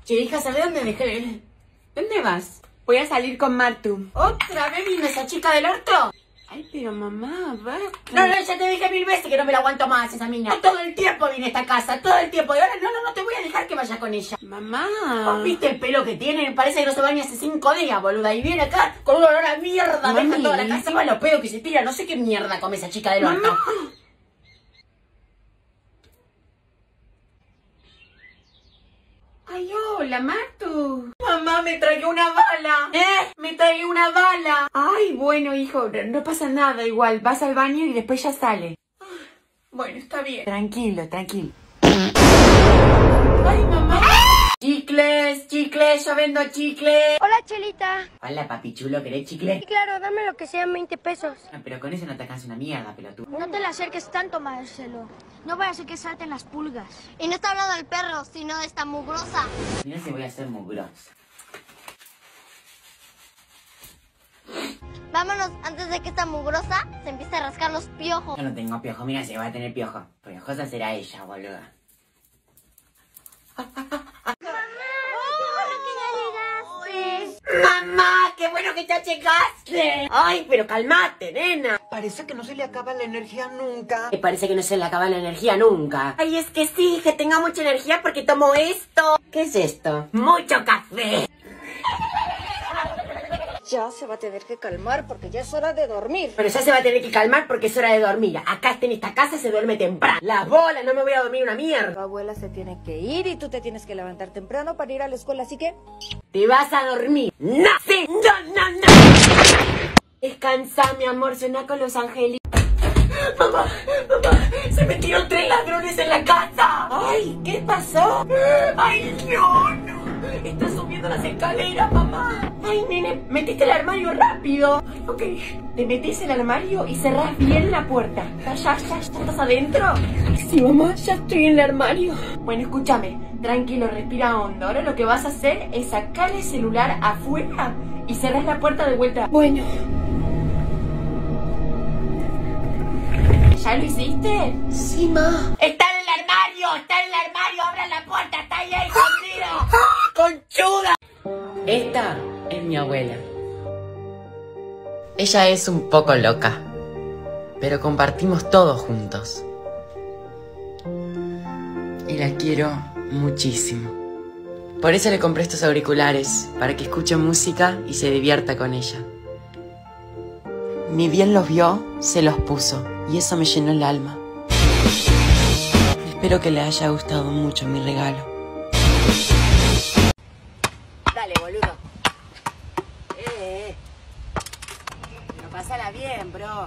Che, hija, ¿sabes dónde dejé? ¿Dónde vas? Voy a salir con Martu. ¿Otra vez vino esa chica del orto? Ay, pero mamá, va. No, ya te dije 1000 veces que no me la aguanto más esa mina. Todo el tiempo vine a esta casa, todo el tiempo. Y ahora no te voy a dejar que vaya con ella. Mamá. ¿Vos viste el pelo que tiene? Parece que no se baña hace 5 días, boluda. Y viene acá con un olor a mierda. Mami. Deja toda la casa. Encima los pedos que se tira. No sé qué mierda come esa chica del orto. Ay, hola, Martu. Mamá, me tragué una bala. Me tragué una bala. Ay, bueno, hijo, no pasa nada igual. Vas al baño y después ya sale. Bueno, está bien. Tranquilo, tranquilo. Ay, mamá. Chicles, yo vendo chicles. Hola, Chelita. Hola, papi chulo, ¿querés chicle? Sí, claro, dame lo que sean 20 pesos. No, pero con eso no te alcanza una mierda, pelotudo. No te le acerques tanto, Marcelo. No vaya a ser que salten las pulgas. Y no está hablando del perro, sino de esta mugrosa. Mira si voy a ser mugrosa. Vámonos antes de que esta mugrosa se empiece a rascar los piojos. Yo no tengo piojo, mira si va a tener piojo. Piojosa será ella, boluda. ¡Mamá! ¡Qué bueno que ya llegaste! ¡Ay, pero calmate, nena! Parece que no se le acaba la energía nunca. Me parece que no se le acaba la energía nunca. Ay, es que sí, que tenga mucha energía porque tomo esto. ¿Qué es esto? ¡Mucho café! Ya se va a tener que calmar porque ya es hora de dormir. Pero ya se va a tener que calmar porque es hora de dormir. Acá en esta casa se duerme temprano. Las bolas, no me voy a dormir una Tu mierda. abuela se tiene que ir y tú te tienes que levantar temprano para ir a la escuela, así que... Te vas a dormir. ¡No! ¡Sí! ¡No! Descansa, mi amor, suena con los angelitos. Mamá, se metieron 3 ladrones en la casa. Ay, ¿qué pasó? Ay, no. Está subiendo las escaleras, mamá. Ay, nene, metiste el armario rápido. Ay, ok. Te metés en el armario y cerrás bien la puerta. ¿Ya estás adentro? Sí, mamá, ya estoy en el armario. Bueno, escúchame, tranquilo, respira hondo. Ahora lo que vas a hacer es sacar el celular afuera y cerrás la puerta de vuelta. Bueno. ¿Ya lo hiciste? Sí, ma. ¡Está en el armario! ¡Abra la puerta! ¡Está ahí escondido! ¡Conchuda! Esta es mi abuela. Ella es un poco loca, pero compartimos todo juntos. Y la quiero muchísimo. Por eso le compré estos auriculares, para que escuche música y se divierta con ella. Ni bien los vio, se los puso, y eso me llenó el alma. Espero que le haya gustado mucho mi regalo. Dale, boludo. Pero pásala bien, bro.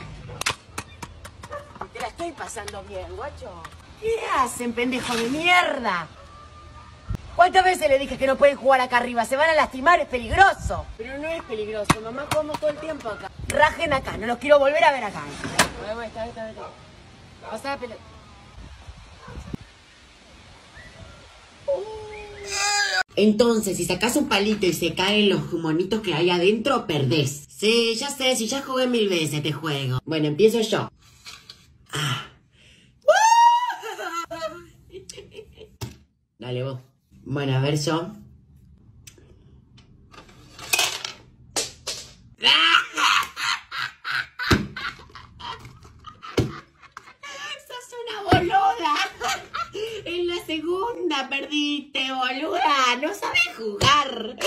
Te la estoy pasando bien, guacho. ¿Qué hacen, pendejo de mierda? ¿Cuántas veces le dije que no pueden jugar acá arriba? Se van a lastimar, es peligroso. Pero no es peligroso, mamá, jugamos todo el tiempo acá. Rajen acá, no los quiero volver a ver acá. Está. Pasá la pelota. Entonces, si sacas un palito y se caen los monitos que hay adentro, perdés. Sí, ya sé, si ya jugué 1000 veces este juego. Bueno, empiezo yo. Dale vos. Bueno, a ver yo. ¡Sos una boluda! En la segunda perdiste, boluda. No sabes jugar.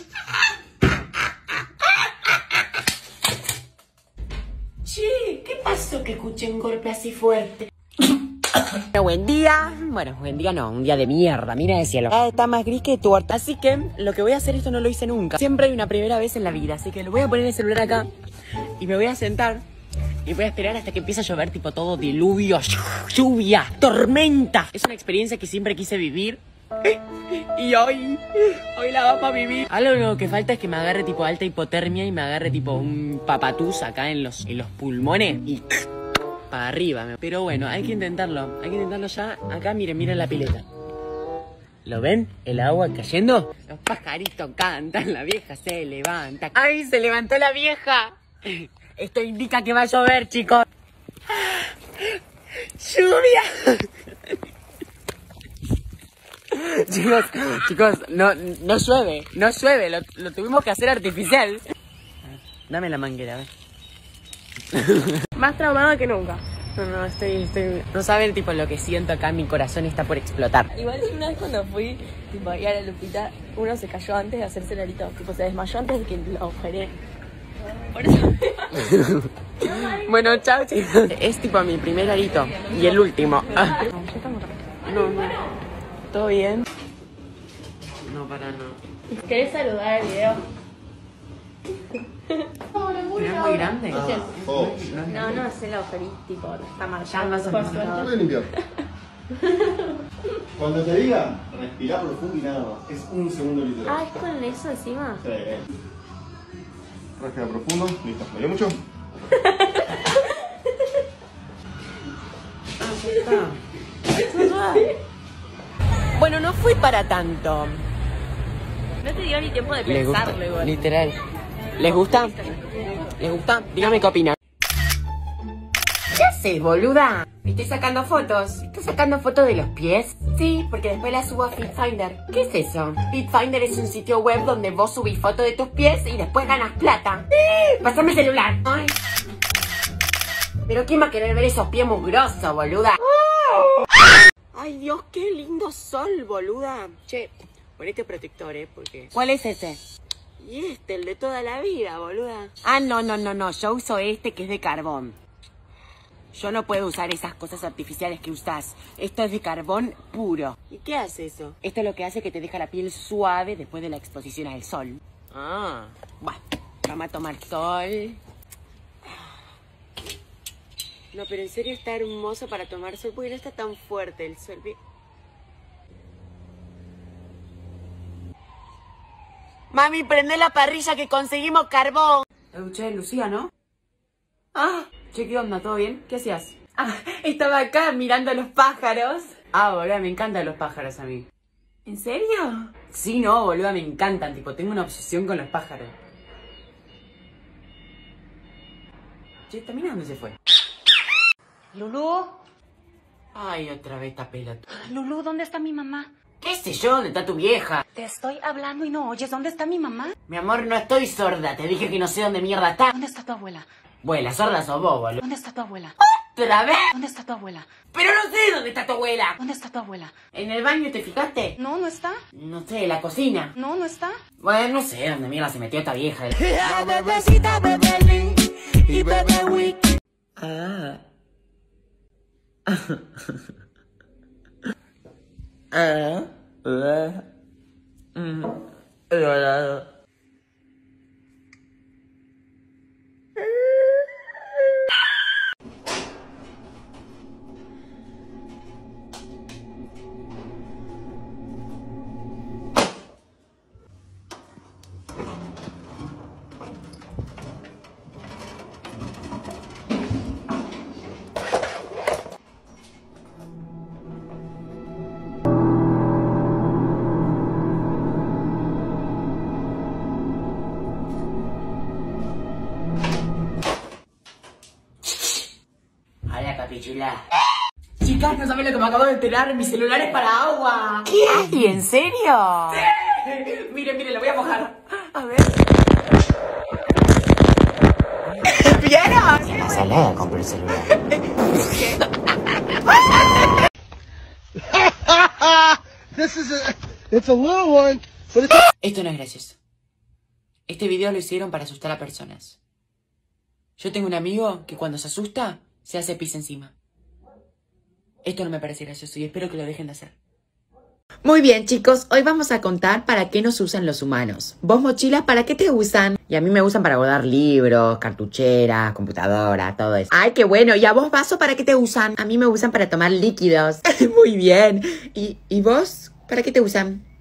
Che, ¿qué pasó que escuché un golpe así fuerte? Buen día. Bueno, buen día no, un día de mierda, mira el cielo. Está más gris que tuerta. Así que lo que voy a hacer, esto no lo hice nunca. Siempre hay una primera vez en la vida, así que lo voy a poner el celular acá y me voy a sentar y voy a esperar hasta que empiece a llover, tipo todo diluvio, lluvia, tormenta. Es una experiencia que siempre quise vivir. Y hoy la vamos a vivir. Algo que falta es que me agarre tipo alta hipotermia y me agarre tipo un papatús acá en los pulmones y para arriba. Pero bueno, hay que intentarlo ya. Acá miren la pileta. ¿Lo ven? El agua cayendo. Los pajaritos cantan, la vieja se levanta. ¡Ay, se levantó la vieja! Esto indica que va a llover, chicos. ¡Lluvia! Chicos, no llueve, lo tuvimos que hacer artificial. Dame la manguera, a ver. Más traumada que nunca. No, estoy... No saben, tipo, lo que siento acá, mi corazón está por explotar. Igual una vez cuando fui, tipo, ahí a la Lupita, uno se cayó antes de hacerse el arito. Tipo, se desmayó antes de que lo agujeré. Por eso... Bueno, chao, chicos. Es tipo mi primer arito y el último. No. ¿Todo bien? No, para no. ¿Querés saludar el video? ¿Pero es muy grande? No, es el agujerito, tipo, está marchando. Ya más o menos. Puedes limpiar. Cuando te diga, respira profundo y nada más. Es un segundo literal. Ah, ¿es con eso encima? Sí. Respira profundo, listo. ¿Me dio mucho? Bueno, no fui para tanto. No te dio ni tiempo de pensarlo igual. Literal. ¿Les gusta? ¿Les gusta? Dígame qué opinan. ¿Qué haces, boluda? Estoy sacando fotos. ¿Estás sacando fotos de los pies? Sí, porque después las subo a FitFinder. ¿Qué es eso? FitFinder es un sitio web donde vos subís fotos de tus pies y después ganas plata. Pásame el celular. Ay. Pero ¿quién va a querer ver esos pies mugrosos, boluda? Ay, Dios, qué lindo sol, boluda. Che, ponete protector, porque... ¿Cuál es ese? Y este, el de toda la vida, boluda. Ah, no. Yo uso este que es de carbón. Yo no puedo usar esas cosas artificiales que usás. Esto es de carbón puro. ¿Y qué hace eso? Esto es lo que hace que te deja la piel suave después de la exposición al sol. Ah. Bueno, vamos a tomar sol. No, pero en serio está hermoso para tomar sol porque no está tan fuerte el sol. Mami, prende la parrilla que conseguimos carbón. Che, Lucía, ¿no? Ah, che, ¿qué onda? ¿Todo bien? ¿Qué hacías? Ah, estaba acá mirando a los pájaros. Ah, boluda, me encantan los pájaros a mí. ¿En serio? Sí, no, boluda, me encantan. Tipo, tengo una obsesión con los pájaros. Che, ¿también a dónde se fue? Lulú, Ay, otra vez esta pelota. Lulú, ¿dónde está mi mamá? ¿Qué sé yo? ¿Dónde está tu vieja? Te estoy hablando y no oyes. ¿Dónde está mi mamá? Mi amor, no estoy sorda. Te dije que no sé dónde mierda está. ¿Dónde está tu abuela? Bueno, la sorda sos vos, boludo. ¿Dónde está tu abuela? ¿Otra vez? ¿Dónde está tu abuela? Pero no sé dónde está tu abuela. ¿Dónde está tu abuela? ¿En el baño te fijaste? No, no está. No sé, la cocina. No, no está. Bueno, no sé dónde mierda se metió esta vieja. Ah. Hola, papi chula. Chicas, no saben lo que me acabo de enterar. Mi celular es para agua. ¿Qué hay? ¿En serio? Sí. Miren, lo voy a mojar. A ver. ¿Vieron? En la salada compré el celular. Esto no es gracioso. Este video lo hicieron para asustar a personas. Yo tengo un amigo que cuando se asusta, se hace pis encima. Esto no me parece gracioso y espero que lo dejen de hacer. Muy bien, chicos, hoy vamos a contar para qué nos usan los humanos. ¿Vos, mochilas, para qué te usan? Y a mí me usan para guardar libros, cartucheras, computadora, todo eso. ¡Ay, qué bueno! ¿Y a vos, vaso, para qué te usan? A mí me usan para tomar líquidos. Muy bien. ¿Y vos? ¿Para qué te usan?